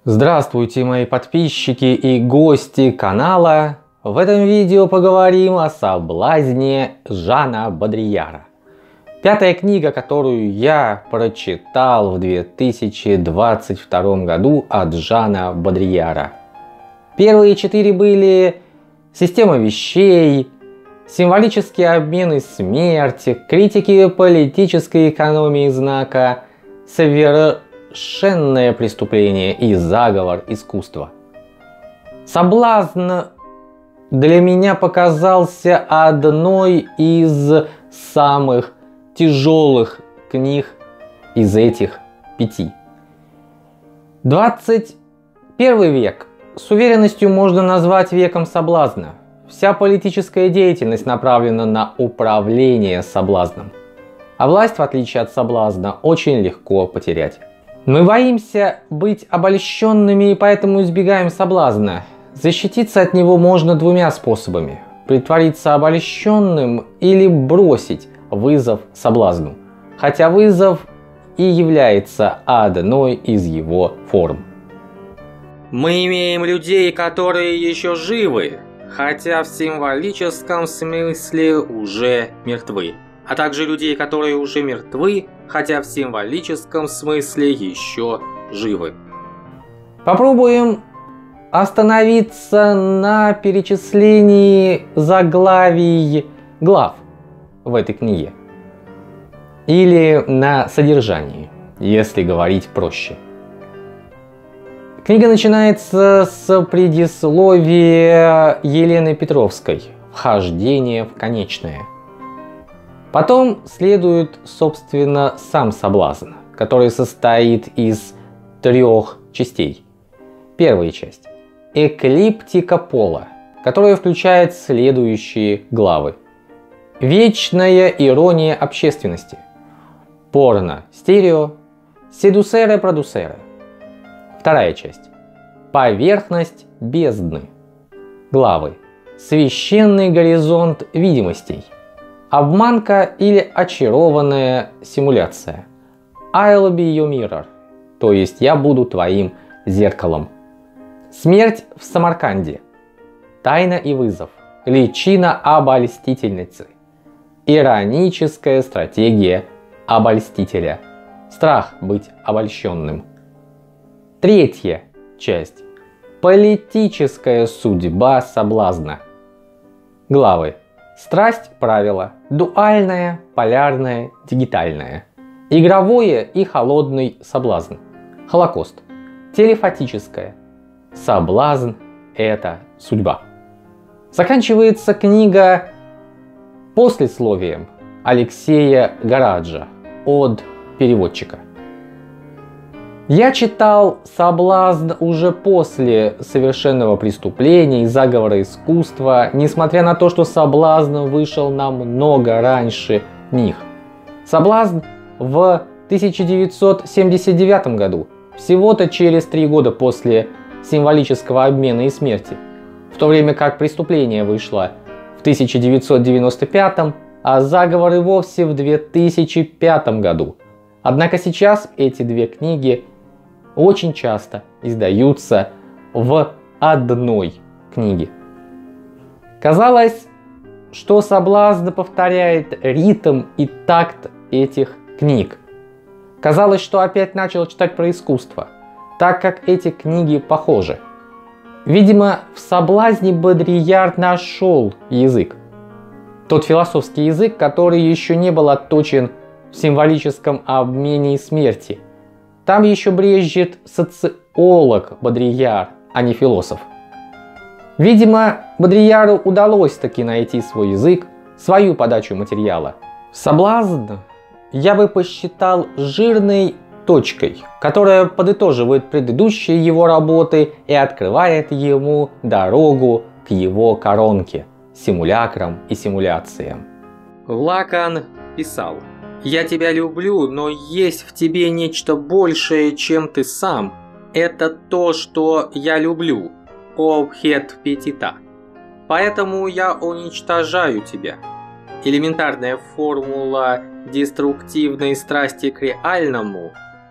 Здравствуйте, мои подписчики и гости канала. В этом видео поговорим о соблазне Жана Бодрияра. Пятая книга, которую я прочитал в 2022 году от Жана Бодрияра. Первые 4 были «Система вещей», «Символические обмены смерти», «Критики политической экономии знака», «Совершенное преступление» и «Заговор искусства». «Соблазн» для меня показался одной из самых тяжелых книг из этих 5. 21 век с уверенностью можно назвать веком соблазна. Вся политическая деятельность направлена на управление соблазном. А власть, в отличие от соблазна, очень легко потерять. Мы боимся быть обольщенными и поэтому избегаем соблазна. Защититься от него можно 2 способами: притвориться обольщенным или бросить вызов соблазну. Хотя вызов и является одной из его форм. Мы имеем людей, которые еще живы, хотя в символическом смысле уже мертвы. А также людей, которые уже мертвы, хотя в символическом смысле еще живы. Попробуем остановиться на перечислении заглавий глав в этой книге. Или на содержании, если говорить проще. Книга начинается с предисловия Елены Петровской «Вхождение в конечное». Потом следует, собственно, сам соблазн, который состоит из 3 частей. Первая часть – эклиптика пола, которая включает следующие главы. Вечная ирония общественности. Порно-стерео. Седусере-продусере. Вторая часть – поверхность бездны. Главы. Священный горизонт видимостей. Обманка или очарованная симуляция. I'll be your mirror. То есть я буду твоим зеркалом. Смерть в Самарканде. Тайна и вызов. Личина обольстительницы. Ироническая стратегия обольстителя. Страх быть обольщенным. Третья часть. Политическая судьба соблазна. Главы. Страсть правила. Дуальное, полярное, дигитальное. Игровое и холодный соблазн. Холокост. Телефатическое. Соблазн – это судьба. Заканчивается книга послесловием Алексея Гараджа от переводчика. Я читал «Соблазн» уже после «Совершенного преступления» и «Заговора искусства», несмотря на то, что «Соблазн» вышел намного раньше них. «Соблазн» в 1979 году, всего-то через 3 года после «Символического обмена и смерти», в то время как «Преступление» вышло в 1995, а «Заговор» и вовсе в 2005 году. Однако сейчас эти 2 книги очень часто издаются в одной книге. Казалось, что «Соблазн» повторяет ритм и такт этих книг. Казалось, что опять начал читать про искусство, так как эти книги похожи. Видимо, в «Соблазне» Бодрияр нашел язык. Тот философский язык, который еще не был отточен в символическом обмене и смерти. Там еще брежет социолог Бодрияр, а не философ. Видимо, Бодрияру удалось таки найти свой язык, свою подачу материала. «Соблазн» я бы посчитал жирной точкой, которая подытоживает предыдущие его работы и открывает ему дорогу к его коронке, симулякрам и симуляциям. Лакан писал: «Я тебя люблю, но есть в тебе нечто большее, чем ты сам. Это то, что я люблю. Обхет петита. Поэтому я уничтожаю тебя». Элементарная формула деструктивной страсти к реальному,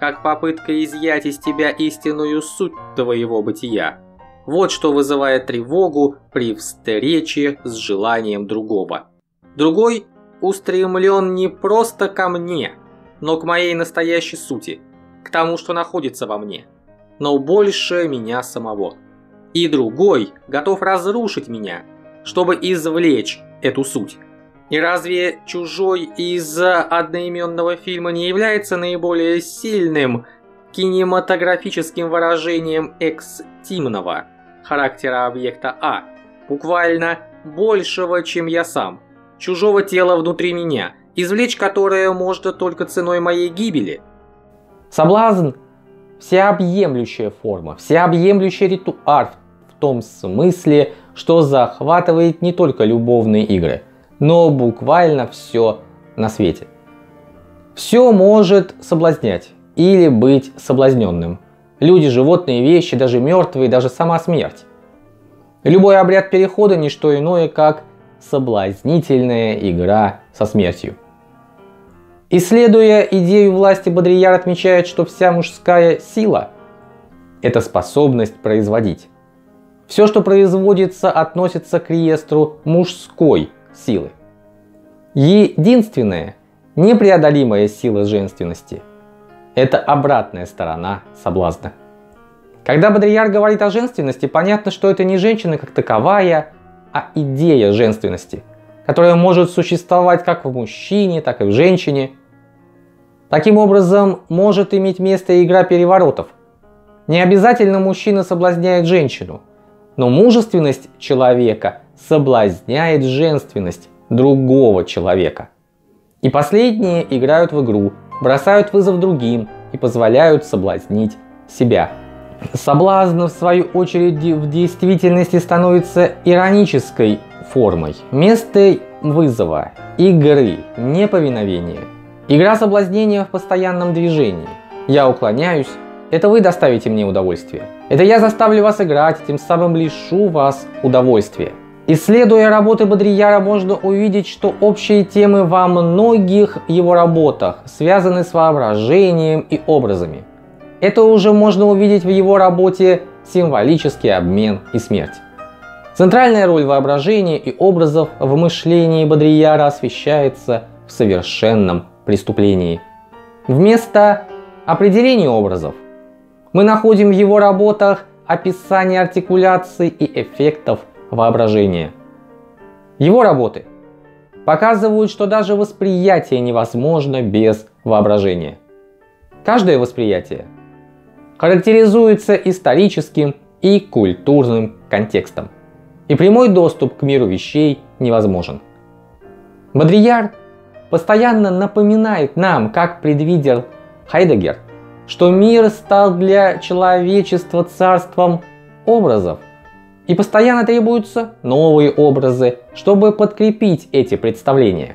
как попытка изъять из тебя истинную суть твоего бытия. Вот что вызывает тревогу при встрече с желанием другого. Другой устремлен не просто ко мне, но к моей настоящей сути, к тому, что находится во мне, но больше меня самого. И другой готов разрушить меня, чтобы извлечь эту суть. И разве «Чужой» из одноименного фильма не является наиболее сильным кинематографическим выражением экстимного характера объекта А, буквально большего, чем я сам, чужого тела внутри меня, извлечь которое можно только ценой моей гибели? Соблазн – всеобъемлющая форма, всеобъемлющий ритуал в том смысле, что захватывает не только любовные игры, но буквально все на свете. Все может соблазнять или быть соблазненным. Люди, животные, вещи, даже мертвые, даже сама смерть. Любой обряд перехода – не что иное, как соблазнительная игра со смертью. Исследуя идею власти, Бодрияр отмечает, что вся мужская сила – это способность производить. Все, что производится, относится к реестру мужской силы. Единственная непреодолимая сила женственности – это обратная сторона соблазна. Когда Бодрияр говорит о женственности, понятно, что это не женщина как таковая, а идея женственности, которая может существовать как в мужчине, так и в женщине. Таким образом, может иметь место игра переворотов. Не обязательно мужчина соблазняет женщину, но мужественность человека соблазняет женственность другого человека. И последние играют в игру, бросают вызов другим и позволяют соблазнить себя. Соблазн, в свою очередь, в действительности становится иронической формой, место вызова, игры, неповиновения. Игра соблазнения в постоянном движении. Я уклоняюсь, это вы доставите мне удовольствие. Это я заставлю вас играть, тем самым лишу вас удовольствия. Исследуя работы Бодрияра, можно увидеть, что общие темы во многих его работах связаны с воображением и образами. Это уже можно увидеть в его работе «Символический обмен и смерть». Центральная роль воображения и образов в мышлении Бодрияра освещается в совершенном преступлении. Вместо определения образов мы находим в его работах описание артикуляций и эффектов воображения. Его работы показывают, что даже восприятие невозможно без воображения. Каждое восприятие характеризуется историческим и культурным контекстом, и прямой доступ к миру вещей невозможен. Бодрияр постоянно напоминает нам, как предвидел Хайдеггер, что мир стал для человечества царством образов, и постоянно требуются новые образы, чтобы подкрепить эти представления.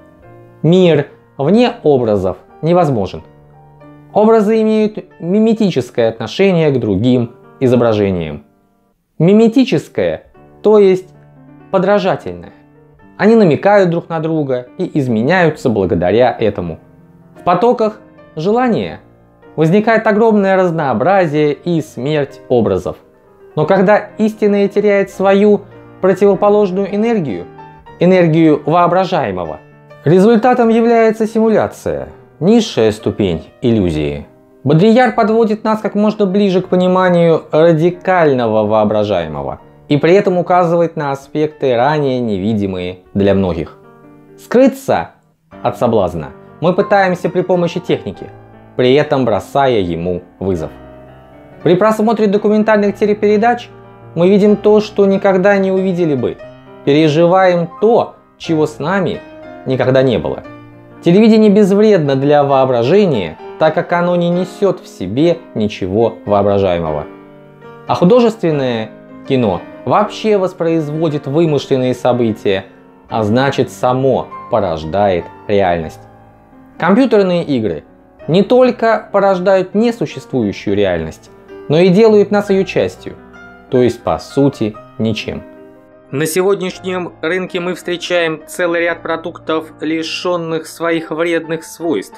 Мир вне образов невозможен. Образы имеют миметическое отношение к другим изображениям. Миметическое, то есть подражательное. Они намекают друг на друга и изменяются благодаря этому. В потоках желания возникает огромное разнообразие и смерть образов. Но когда истинное теряет свою противоположную энергию, энергию воображаемого, результатом является симуляция, низшая ступень иллюзии. Бодрияр подводит нас как можно ближе к пониманию радикального воображаемого и при этом указывает на аспекты, ранее невидимые для многих. Скрыться от соблазна мы пытаемся при помощи техники, при этом бросая ему вызов. При просмотре документальных телепередач мы видим то, что никогда не увидели бы, переживаем то, чего с нами никогда не было. Телевидение безвредно для воображения, так как оно не несет в себе ничего воображаемого. А художественное кино вообще воспроизводит вымышленные события, а значит само порождает реальность. Компьютерные игры не только порождают несуществующую реальность, но и делают нас ее частью, то есть по сути ничем. На сегодняшнем рынке мы встречаем целый ряд продуктов, лишенных своих вредных свойств.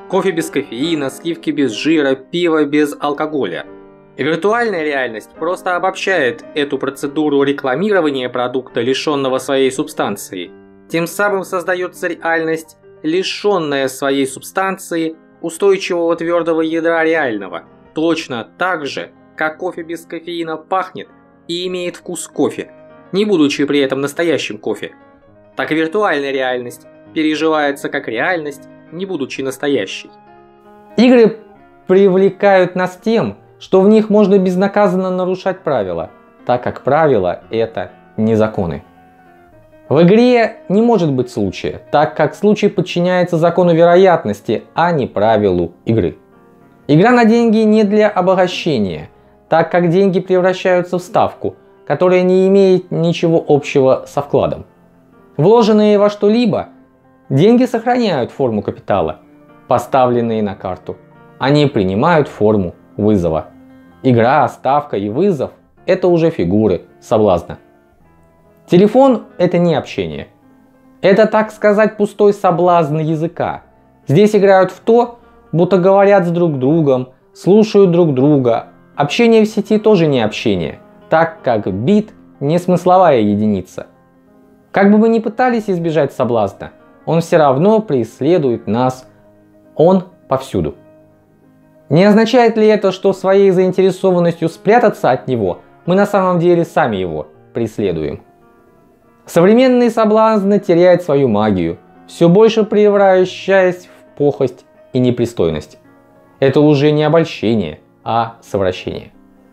Кофе без кофеина, сливки без жира, пиво без алкоголя. Виртуальная реальность просто обобщает эту процедуру рекламирования продукта, лишенного своей субстанции. Тем самым создается реальность, лишенная своей субстанции, устойчивого твердого ядра реального. Точно так же, как кофе без кофеина пахнет и имеет вкус кофе, не будучи при этом настоящим кофе. Так и виртуальная реальность переживается как реальность, не будучи настоящей. Игры привлекают нас тем, что в них можно безнаказанно нарушать правила, так как правила – это не законы. В игре не может быть случая, так как случай подчиняется закону вероятности, а не правилу игры. Игра на деньги не для обогащения, так как деньги превращаются в ставку, которая не имеет ничего общего со вкладом. Вложенные во что-либо, деньги сохраняют форму капитала, поставленные на карту. Они принимают форму вызова. Игра, ставка и вызов – это уже фигуры соблазна. Телефон – это не общение. Это, так сказать, пустой соблазн языка. Здесь играют в то, будто говорят с друг другом, слушают друг друга. Общение в сети тоже не общение, так как бит – не смысловая единица. Как бы мы ни пытались избежать соблазна, он все равно преследует нас. Он повсюду. Не означает ли это, что своей заинтересованностью спрятаться от него, мы на самом деле сами его преследуем? Современный соблазн теряет свою магию, все больше превращаясь в похоть и непристойность. Это уже не обольщение, а совращение.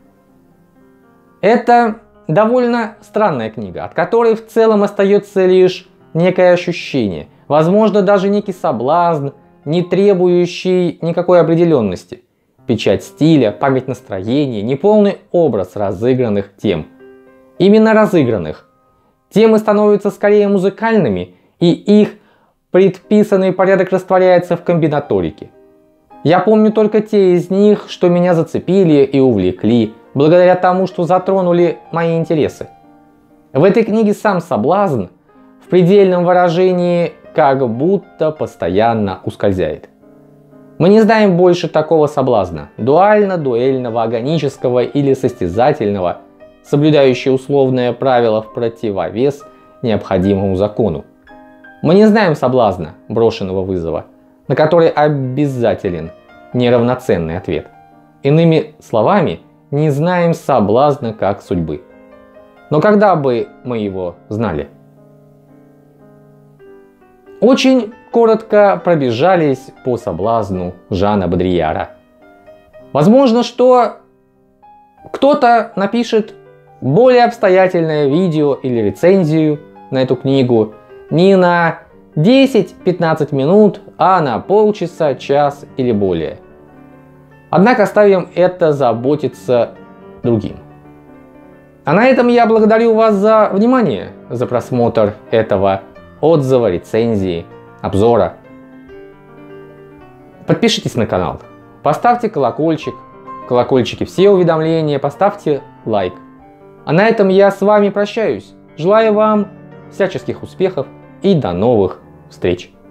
Это довольно странная книга, от которой в целом остается лишь некое ощущение, возможно, даже некий соблазн, не требующий никакой определенности. Печать стиля, память настроения, неполный образ разыгранных тем. Именно разыгранных. Темы становятся скорее музыкальными, и их предписанный порядок растворяется в комбинаторике. Я помню только те из них, что меня зацепили и увлекли, благодаря тому, что затронули мои интересы. В этой книге сам соблазн в предельном выражении как будто постоянно ускользает. Мы не знаем больше такого соблазна, дуально-дуэльного, агонического или состязательного, соблюдающего условное правило в противовес необходимому закону. Мы не знаем соблазна, брошенного вызова, на который обязателен неравноценный ответ. Иными словами, не знаем соблазна как судьбы. Но когда бы мы его знали? Очень коротко пробежались по соблазну Жана Бодрияра. Возможно, что кто-то напишет более обстоятельное видео или рецензию на эту книгу не на 10-15 минут, а на полчаса, час или более. Однако оставим это заботиться другим. А на этом я благодарю вас за внимание, за просмотр этого отзыва, рецензии, обзора. Подпишитесь на канал, поставьте колокольчик, колокольчики все уведомления, поставьте лайк. А на этом я с вами прощаюсь. Желаю вам всяческих успехов и до новых встреч.